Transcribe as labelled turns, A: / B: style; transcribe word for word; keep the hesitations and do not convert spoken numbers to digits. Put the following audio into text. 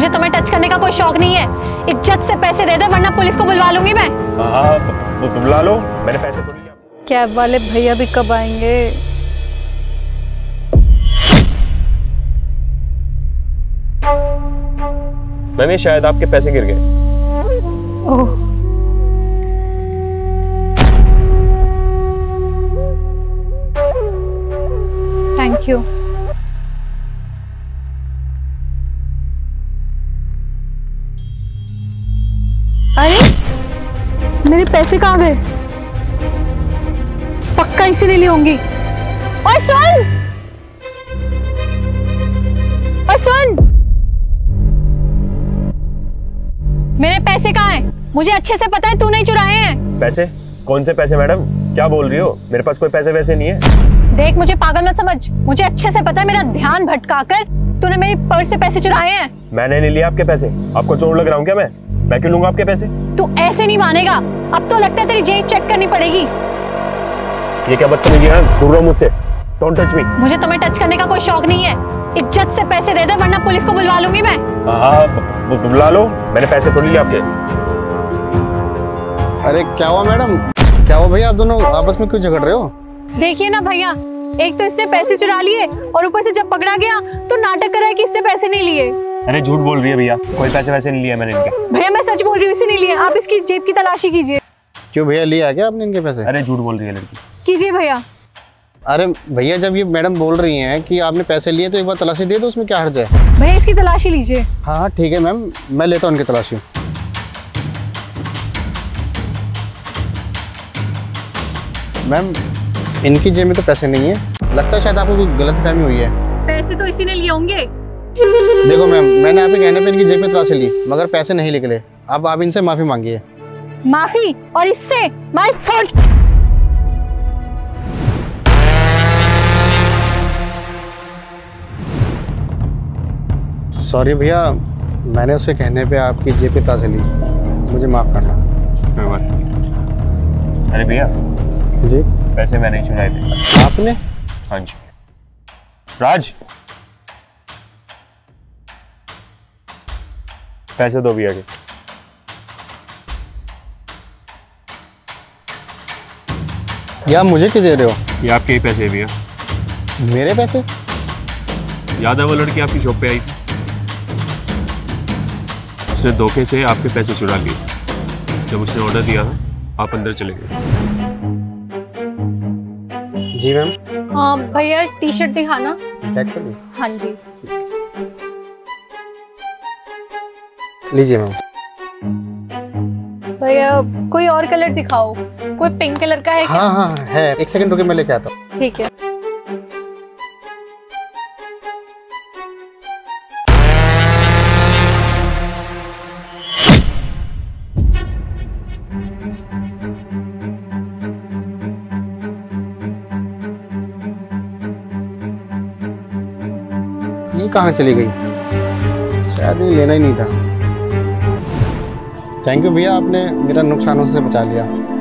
A: मुझे तुम्हें टच करने का कोई शौक नहीं है। इज्जत से पैसे दे दे वरना पुलिस को बुलवा लूंगी मैं।
B: हाँ तो बुला लो, मैंने पैसे तो लिए।
A: कैब वाले भैया भी कब आएंगे?
B: मैंने शायद आपके पैसे गिर गए।
A: Oh thank you. अरे मेरे पैसे कहाँ गए? पक्का इसीलिए ली होंगी। ओए सुन, ओए सुन, मेरे पैसे कहाँ हैं? मुझे अच्छे से पता है तू नहीं चुराए हैं।
B: पैसे? कौन से पैसे मैडम, क्या बोल रही हो? मेरे पास कोई पैसे वैसे नहीं है।
A: देख मुझे पागल मत समझ, मुझे अच्छे से पता है मेरा ध्यान भटकाकर तूने मेरी पर्स से पैसे चुराए हैं।
B: मैंने नहीं लिया आपके पैसे। आपको चोर लग रहा हूँ क्या मैं? मैं क्यों लूंगा आपके पैसे?
A: तू ऐसे नहीं मानेगा। अब तो लगता है तेरी जेब चेक करनी पड़ेगी।
B: ये क्या बदतमीजी है? दूर रहो मुझसे। Don't touch me.
A: मुझे तुम्हें टच करने का कोई शौक नहीं है। इज्जत से पैसे दे दे वरना पुलिस को बुलवा लूंगी मैं।
B: हाँ बुला लो, मैंने पैसे तो लिए आपके।
C: अरे क्या हुआ मैडम? क्या हुआ भैया, आप दोनों आपस में क्यों झगड़ रहे हो?
A: देखिए ना भैया, एक तो इसने पैसे चुरा लिए और ऊपर से जब पकड़ा गया तो नाटक कर रहा है कि इसने पैसे नहीं लिए।
B: अरे झूठ बोल रही है भैया, कोई पैसे वैसे नहीं लिए मैंने इनके।
A: भैया मैं सच बोल रही हूँ, इसे नहीं लिए। आप इसकी जेब की तलाशी कीजिए।
C: क्यों भैया, लिया क्या आपने इनके पैसे?
B: अरे झूठ बोल रही है लड़की।
A: कीजिए भैया।
C: अरे भैया जब ये मैडम बोल रही हैं कि आपने पैसे लिए तो एक बार तलाशी दे दो, उसमें क्या हर्ज है?
A: भैया इसकी तलाशी लीजिए।
C: हाँ हाँ ठीक है मैम, मैं लेता हूँ उनकी तलाशी। मैम इनकी जेब में तो पैसे नहीं है, लगता है शायद आपको कोई गलतफहमी हुई है।
A: पैसे तो इसी ने लिए होंगे।
C: देखो मैम, मैंने आपके कहने पे इनकी जेब में तलाशी ली मगर पैसे नहीं निकले। अब आप इनसे माफी मांगिए।
A: माफी? और इससे माय फॉल्ट।
C: सॉरी भैया, मैंने उसके कहने पे आपकी जेब पे तलाशी ली, मुझे माफ करना।
B: कोई बात नहीं। अरे भैया
C: जी,
B: पैसे मैंने ही चुराए थे।
C: आपने?
B: हाँ जी। राज पैसे दो भैया के।
C: ये आप मुझे क्यों दे रहे हो?
B: ये आपके ही पैसे भैया।
C: मेरे पैसे?
B: याद है वो लड़की आपकी शॉप पे आई थी? उसने धोखे से आपके पैसे चुरा लिए। जब उसने ऑर्डर दिया था आप अंदर चले गए।
C: जी मैम।
A: हाँ भैया टी शर्ट दिखाना।
C: पैक कर दूं?
A: हाँ जी।
C: लीजिए मैम।
A: भैया कोई और कलर दिखाओ, कोई पिंक कलर का है क्या?
C: हाँ हाँ है, एक सेकंड रुके, मैं लेके आता हूँ।
A: ठीक है।
C: ये कहाँ चली गई? शायद ये लेना ही नहीं था। थैंक यू भैया, आपने मेरा नुकसानों से बचा लिया।